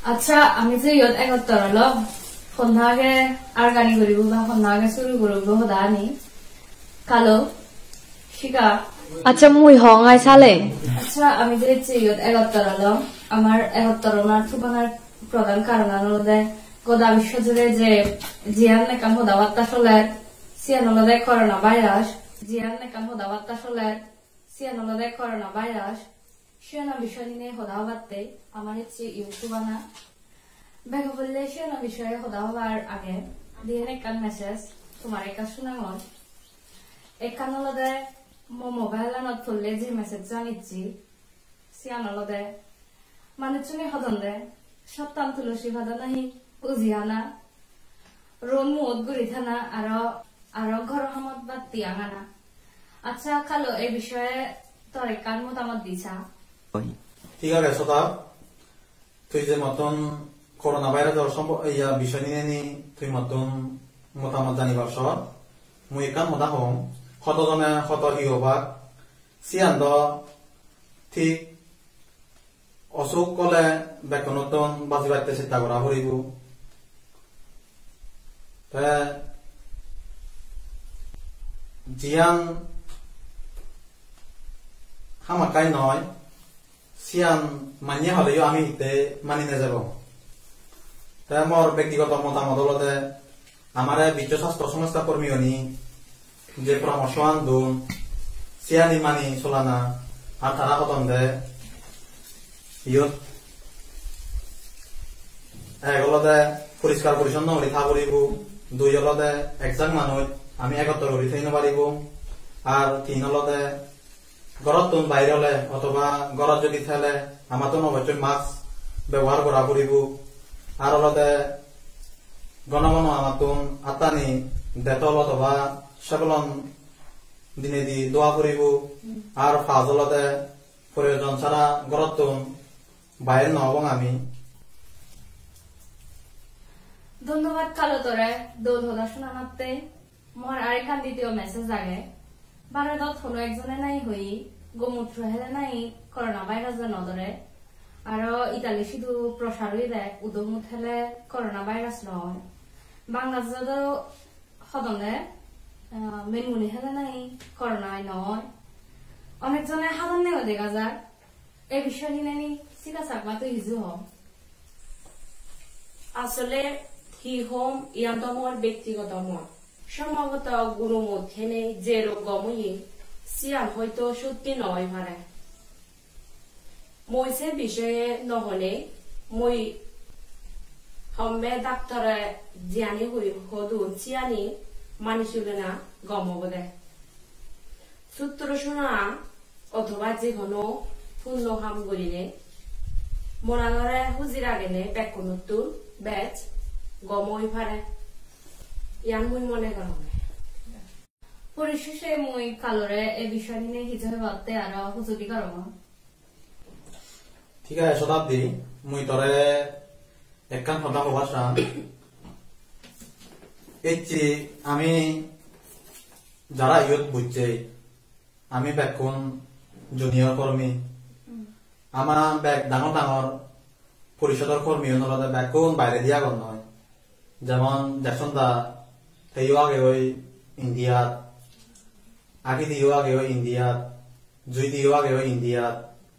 আচ্ছা আমি যে ইয়ত একত্তর হলো সন্ধ্যাকে আর গানি করিব বা সন্ধ্যাকে শুরু করব সদানি কালো শিকা আচ্ছা মুই হঙাই চালে আচ্ছা আমি যে ইয়ত একত্তর হলো আমার একত্তর ওনার থুপানার প্রধান কারণ হলো গোদা বিশ্ব জুড়ে যে জিয়ান নেকাম হদাবাত্তা চলে সিয়ান হলো করোনা ভাইরাস জিয়ান নেকাম হদাবাত্তা চলে সিয়ান হলো করোনা ভাইরাস শিয়ানা বিষয় নিয়ে হদা হবাতে আমার হচ্ছে ইউটিউবানা ব্যাগ বললে শিয়ানা বিষয়ে হদা হবার আগে দিয়ে একখান মেসেজ তোমার একটা শোনাঙন একখান হলদে মোবাইল আনত করলে যে মেসেজ জানিচ্ছি সিয়ান হলদে মানে চুনি হদন দে সপ্তাহ তুলসী ভাদা নাহি উজিয়ানা রোন মুদ গুড়ি থানা আরো ঘর হামত বা তিয়াঙানা আচ্ছা কালো এই বিষয়ে তোর একখান মতামত দিছা ঠিক আছে শ্রোতা তুই যে মতন করোনা ভাইরাসের বিষয় নিয়ে তুই মতন মতামত জানিবার সহ মুই একান মতা হম শতজনে শত ইহবাক চিয়ান্দ ঠিক অসুখ কলে বেতনতন বাজি বাড়তে চিন্তা করা ফুরিব জিয়ান হামাকাই নয় সিয়ান মানিয়ে হলেও আমি হিতে মানি নাযাব মোর ব্যক্তিগত মতামত হলতে আমার বিশ্ব স্বাস্থ্য সংস্থা কর্মী যে পরামর্শ আন্দোলন সিয়ানি মানি চলানা আর তারা হতন দে ইয়ত এক হলদে পরিষ্কার পরিচ্ছন্ন হলে থা করিব দুই হলদে একজাক মানুষ আমি একত্র হলে থাই নারিব আর তিন হলদে ঘরত তুন বাইরে হলে অথবা ঘরত যদি থেলে আমার তো অবশ্যই মাস্ক ব্যবহার করা ফুরিব আর হলদে গণগণ আমার তুন আতানি ডেটল অথবা সেবলন দিনে দি দোয়া ফুরিব আর ফাজ হলদে প্রয়োজন ছাড়া ঘরত তুন বাইরে নহব আমি ধন্যবাদ কালো তোরে দৌল হদা শোনাতে মোর আরেকখান দ্বিতীয় মেসেজ আগে ভারতত হলো একজনে নাই হই গোমূত্র হেলে নাই করোনা ভাইরাস নদরে আর ইতালি শুধু প্রসার হইবে উদমুত হেলে করোনা ভাইরাস নয় বাংলাদেশ সদনে মেনমুনি হেলে নাই করোনায় নয় অনেকজনে সাধারণ নেও দেখা যায় এই বিষয় নিয়ে চিকা চাকমা তো হিজু হম আসলে হি হোম ইয়ান্ত মোর ব্যক্তিগত মত সম্ভবত গুরু মধ্যে যে রোগ গমই সিয়ান হয়তো সত্যি নয় পারে মই সে বিষয়ে নহলে মই হম্বে ডাক্তারে জিয়ানি হই হদুন সিয়ানি মানিছিল না গম বোধে সূত্র শোনা অথবা যে কোনো পূর্ণ হাম করিলে মনাগরে হুজিরা গেলে বেকুনতুন বেচ গমই পারে ইয়ান মুই মনে করা পরিশেষে মুই কালোরে এই বিষয় নিয়ে হিজে বাদতে আর হুজুরি করব ঠিক আছে শতাব্দী মুই তরে একখান কথা হবার চান এচ্ছি আমি যারা ইয়ত বুঝছে আমি বেকুন জুনিয়র কর্মী আমার ব্যাগ ডাঙর ডাঙর পরিষদের কর্মী অনুরাধে বেকুন বাইরে দিয়া গণ নয় যেমন দেখুন দা সেইও আগে ওই ইন্ডিয়াত আগে দিও আগে ওই ইন্ডিয়াত জুই দিও আগে ওই ইন্ডিয়াত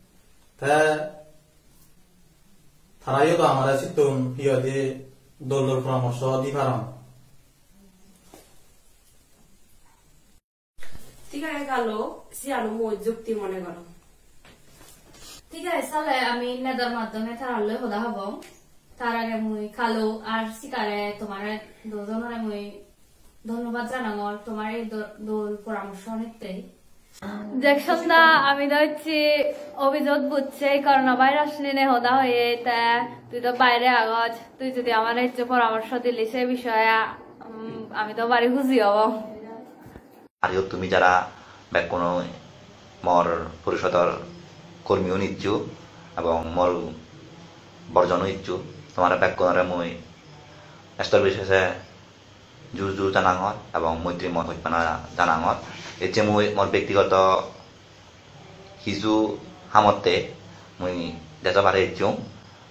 তারাইও তো আমার চিতুন ইয়ে দলের পরামর্শ দি পারম ঠিক আছে গেল সিয়ানো মই যুক্তি মনে করো ঠিক আছে তাহলে আমি নেদার মাধ্যমে তারালে হদা হব তার আগে মুই কালো আর শিকারে তোমার দুজনের মুই ধন্যবাদ জানাঙর তোমার এই দোল পরামর্শ নিতে দেখছন দা আমি তো হচ্ছে অভিযোগ বুঝছে করোনা ভাইরাস নিয়ে হদা হয়ে তা তুই তো বাইরে আগত তুই যদি আমার হচ্ছে পরামর্শ দিলি সে বিষয়ে আমি তো বাড়ি খুশি হব আর তুমি যারা কোনো মর পরিষদর কর্মীও নিচ্ছু এবং মর বর্জনও ইচ্ছু তোমার ব্যাকরণে মই স্তর বিশেষে জোর জোর জানাঙর এবং মৈত্রী মত হইপানা জানাঙর এতে মই মোর ব্যক্তিগত হিজু হামতে মই দেখা পারে ইচ্ছু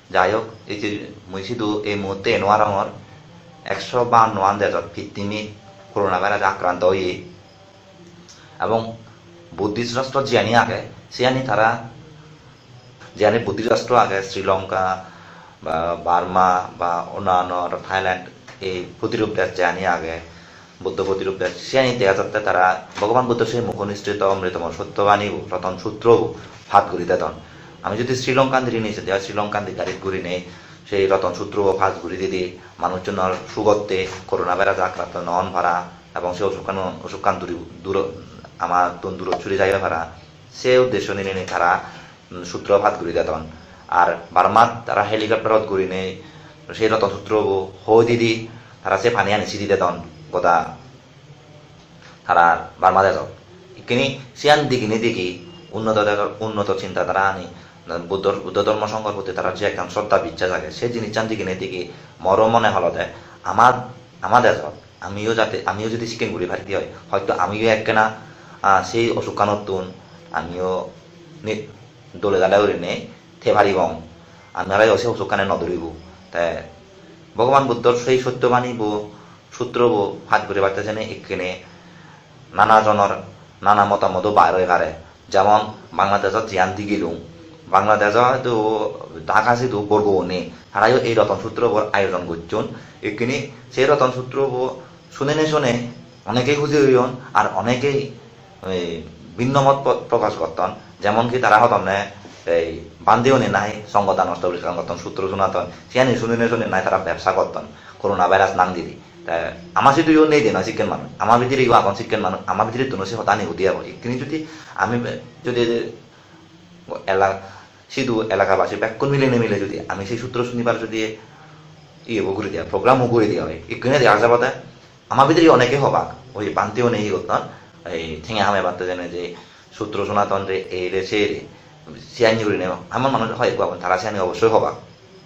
যাই হোক এই যে মুই শুধু এই মুহূর্তে এনোয়ার আমার 152 দেশত কৃত্রিমী করোনা ভাইরাস আক্রান্ত হয়ে এবং বুদ্ধিস্ট রাষ্ট্র জিয়ানি আগে সিয়ানি তারা জিয়ানি বুদ্ধিস্ট রাষ্ট্র আগে শ্রীলঙ্কা বা বার্মা বা অন্যান্য থাইল্যান্ড এই প্রতিরূপ দেশ জিয়ানি আগে বুদ্ধ প্রতিরূপ দেশ সিয়ানি দেখা যাচ্ছে তারা ভগবান বুদ্ধ সেই মুখনিষ্ঠিত অমৃতম সত্যবাণী রতন সূত্র হাত ঘুরি দেতন আমি যদি শ্রীলঙ্কান দিকে নিয়েছি দেওয়া শ্রীলঙ্কান দিকে গাড়ি ঘুরি নেই সেই রতন সূত্র ফাঁস ঘুরি দিদি মানুষজনের সুগত্যে করোনা ভাইরাস আক্রান্ত নন ভাড়া এবং সে অসুখান দূর আমার দূর ছুরি যাইবে ভাড়া সে উদ্দেশ্য নিয়ে তারা সূত্র ফাঁস ঘুরি দেতন আর বার্মাত তারা হেলিকপ্টারত ঘুরি নেই সেই রতন সূত্র হই দিদি তারা সে পানি আনি সিদি দেতন গোদা তারা বার্মা দেশ কিনি সিয়ান দিকিনি দেখি উন্নত চিন্তাধারা আনি বুদ্ধ ধর্ম সংঘর প্রতি তারা যে একদম শ্রদ্ধা বিশ্বাস থাকে সেই জিনিস চান দিকে নেতিকে মর মনে হলো দেয় আমার দেশত আমিও যদি চিকেন গুড়ি ভারী হয় হয়তো আমিও একখানা সেই অসুখানতুন আমিও দলে দালে উড়ি নেই থে ভারিব আপনারাই অসে অসুখানে নদরিব তাই ভগবান বুদ্ধর সেই সত্যবাণী সূত্র হাত করে বাড়তেছে এখানে নানা জনের নানা মতামত বাইরে হারে যেমন বাংলাদেশত জিয়ান দি গেলুম বাংলাদেশ হয়তো ঢাকা সেতু বর্গ নেই তারাইও এই রতন সূত্র আয়োজন করছেন এখানে সেই রতন সূত্র শুনে অনেকেই খুঁজে হইন আর অনেকেই ভিন্ন মত প্রকাশ করতেন যেমন কি তারা হতন এই বান্ধেও নে নাই সংগতা নষ্ট করতেন সূত্র শোনাতন সিয়ানি শুনে নাই তারা ব্যবসা করতেন করোনা ভাইরাস নাম দিদি তাই আমার শুধু নেই দেনা শিক্ষেন মানুষ আমার ভিতরে এখন শিক্ষেন মানুষ আমার ভিতরে তো সে হতা নেই দিয়া এখানে যদি আমি যদি শুধু এলাকাবাসী ব্যাকুল মিলে যদি আমি সেই সূত্র শুনিবার যদি ঘুরে দেওয়া প্রোগ্রামও ঘুরে দেওয়া হয় এখানে দেখা যাবো আমার ভিতরে অনেকে হবাক ওই বানতেও নেই করতাম এই ঠেঙে হামে বানতে জানে যে সূত্র শোনাতন রে এই রে সে রে সিয়ানি করে নেব আমার মানুষ হয় তারা সিয়ানি অবশ্যই হবাক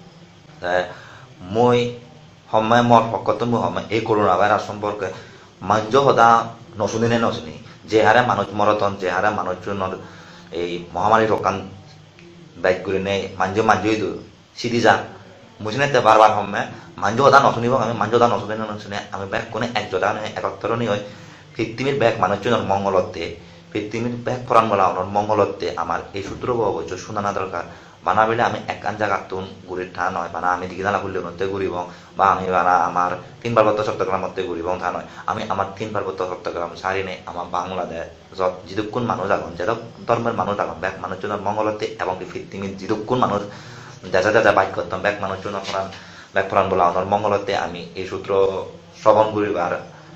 মই সময় মর পক্ষত সময় এই করোনা ভাইরাস সম্পর্কে মাঞ্জ সদা নশুনি যে হারে মানুষ মরতন যে হারে মানুষজনের এই মহামারী রকান বাইক করে নেই মাঞ্জই সিধি যা বুঝি না বারবার সময় মাঞ্জ সদা নশুনিব আমি মাঞ্জ সদা নশুনে আমি ব্যাগ কোনে একজোটা একত্তরণী হয় পৃথিবীর ব্যাগ মানুষজনের মঙ্গলতে পৃথিবীর ব্যাগ ফরান বলা মঙ্গলতে আমার এই সূত্র অবশ্য শোনানো দরকার বানা বেলে আমি একান জায়গাতুন ঘুরির ঠা নয় বানা আমি দিকে জানা করলে মধ্যে ঘুরিব বা আমি বানা আমার 3 পার্বত্য চট্টগ্রাম মধ্যে ঘুরিব ঠা নয় আমি আমার 3 পার্বত্য চট্টগ্রাম সারি নেই আমার বাংলাদেশ যতক্ষণ মানুষ আগুন যেটা ধর্মের মানুষ আগুন ব্যাগ মানুষজনের মঙ্গলতে এবং পৃথিবীর যতক্ষণ মানুষ যা বাইক করতাম ব্যাগ মানুষজনের ব্যাগ ফরান বলা আমার মঙ্গলতে আমি এই সূত্র শ্রবণ করিবার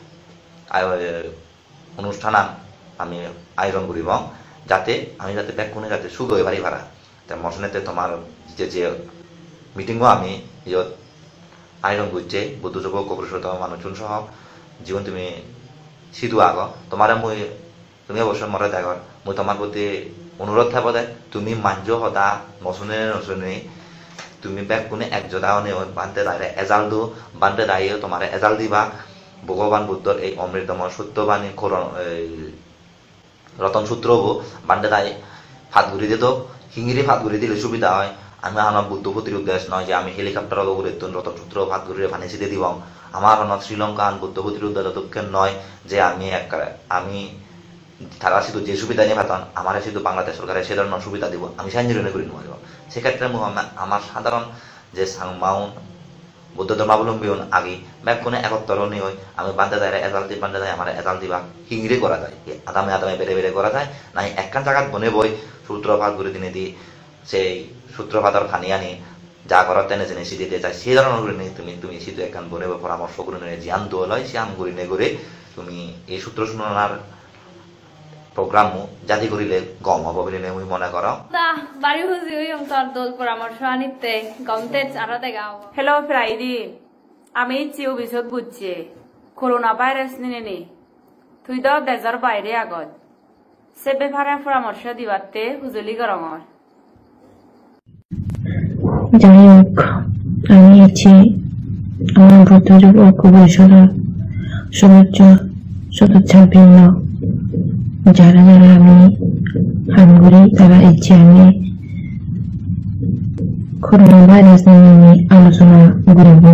অনুষ্ঠান আমি আয়োজন করিব যাতে ব্যাগ কোনে যাতে সুখ হয়ে পারি ভাড়া মশনেতে তোমার যে মিটিংও আমি ইয়ত আয়োজন করছে বুদ্ধ যুবক কপুরুষোত্তম মানুষজন সহ জীবন তুমি সিধু আগ তোমারে তুমি অবশ্যই মরে দেখ মই তোমার প্রতি অনুরোধ থাকবো দে তুমি মাঞ্জ সদা নচনে তুমি ব্যাগ কোনে একজোটা বান্ধে দাঁড়িয়ে এজাল দো বান্ধে দাঁড়িয়ে তোমার এজাল দিবা ভগবান বুদ্ধর এই অমৃতম সত্যবাণী রতন সূত্র বান্ধে দাঁড়িয়ে হাত ঘুরি দিত হিঙ্গিরি ভাত ঘুরে দিলে সুবিধা হয় আমি আমার বুদ্ধ প্রতিরূপ দেশ নয় যে আমি হেলিকপ্টার ঘুরে রতন সূত্র ভাত ঘুরে পানি ছিটে দিব আমার শ্রীলঙ্কান বুদ্ধ প্রতিরূপ দেশ দক্ষিণ নয় যে আমি তারা শুধু যে সুবিধা নিয়ে ভাতন আমার শুধু বাংলাদেশ সরকারের সে ধরনের সুবিধা দিব আমি সাহায্য করে নেব সেক্ষেত্রে আমার সাধারণ যে সাংমাউন বুদ্ধ ধর্মাবলম্বী আগে ব্যাগ কোনে একত্তরণী হয় আমি বান্ধে দেয় এজাল দি বান্ধে দেয় আমার এজাল দিবা হিঙ্গিরে করা যায় আদামে বেড়ে করা যায় নাই একখান জায়গাত বনে বই সূত্রপাত ঘুরে দিনে দি সেই সূত্রপাতর খানি আনি যা করার তেনে জেনে সিদ্ধি দিয়ে যায় সেই ধরনের করে নিয়ে তুমি শুধু একখান বনে পরামর্শ করে নিয়ে জ্ঞান দোল হয় সে আম করে নে করে তুমি এই সূত্র শুনার প্রোগ্রাম জাতি করিলে গম হব বলে আমি মনে করো বাড়ি হুজি ওই তোর দোল পরামর্শ আনিতে গমতে আরাতে গাও হ্যালো ফ্রাইডি আমি চিও বিশদ বুঝছি করোনা ভাইরাস নিনে তুই তো দেশের বাইরে আগত সে ব্যাপারে পরামর্শ দিবাতে হুজুলি গরমর যাই হোক আমি আছি আমার বুদ্ধ যুবক পরিষদের সদস্য ভিন্ন যারা আমি হামগুড়ি তারা ইচ্ছে আমি করোনা ভাইরাস নিয়ে আলোচনা করব।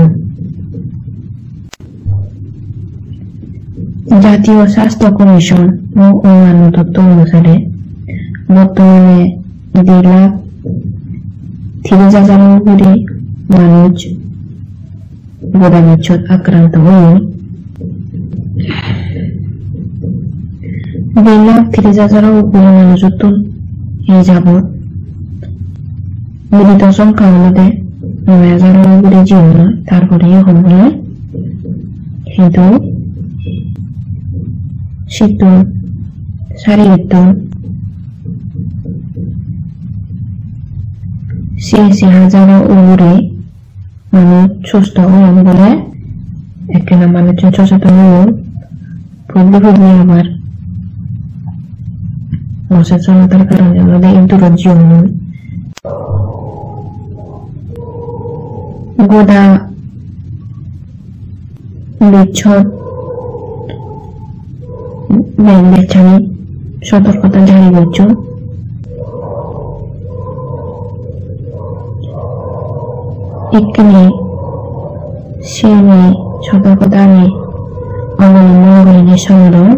জাতীয় স্বাস্থ্য কমিশন ও অন্যান্য তথ্য অনুসারে বর্তমানে 2,30,000 উপরে মানুষ গোদাবিচ্ছদ আক্রান্ত হয়ে 2,30,000 উপরে মানুষ এই যাবৎ মৃত সংখ্যা হল 9,000 উপরে জীবন তারপরে এখন বলে কিন্তু শীতল শারীরিক 86,000 উপরে মানুষ সুস্থ হন বলে একখানা মানুষজন সচেতন হল পূর্বে আবার অসচেতনতার কারণে আমাদের ইন্দুরের জন্য গোদা বিচ্ছদ বেছানি সতর্কতা জারি করছো এখানে সেই সতর্কতা আমি অবলম্বন করিনি সমাধান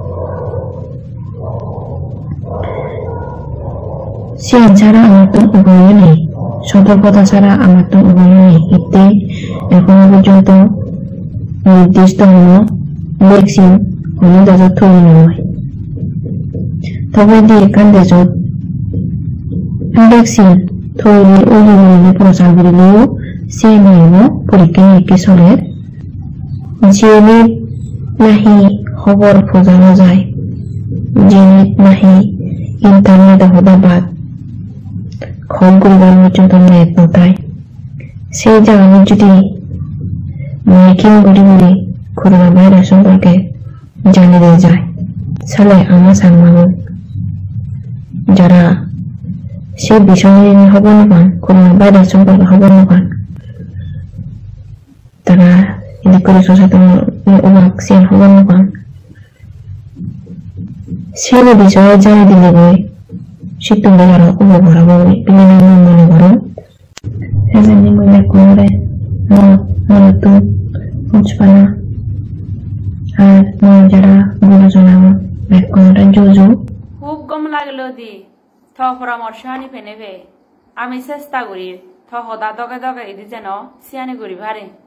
সে ছাড়া আমার তো উপায় নেই, সতর্কতা ছাড়া আমার তো উপায় নেই। এতে এখনো পর্যন্ত নির্দিষ্ট কোনো ভ্যাকসিন কোনো দেশত তৈরি নয়, তবে এখান দেশত ভ্যাকসিন তৈরি অভিযানে প্রচার করিলেও সে নিয়ম পরীক্ষা নিরীক্ষা চলে যেনে নাহি খবর খোঁজানো যায়, যেনে নাহি ইন্টারনেট হদাবাদ খবর করিবার পর্যন্ত নেট নতায় সেই জায়গায় যদি মাইকিং করি বলে করোনা ভাইরাস সম্পর্কে জানিয়ে যায় তাহলে আমার সাংবাদিক যারা সে বিষয় নিয়ে খবর না পান, করোনা ভাইরাস সম্পর্কে খবর না পান, তারা এদিক করে সচেতন ভ্যাকসিন খবর না পান সে বিষয়ে জানিয়ে দিলে বই শীতল যারা উপকার হবে বিভিন্ন মনে করো এজন্য মনে করে মনে তো বুঝপানা আর মনে যারা বলে জানাবো ব্যাকরণটা জোজো খুব গম লাগলো দি থ পরামর্শ আনি পেনেবে আমি চেষ্টা করি থ সদা দগে দগে এদি যেন সিয়ানি করি ভারে।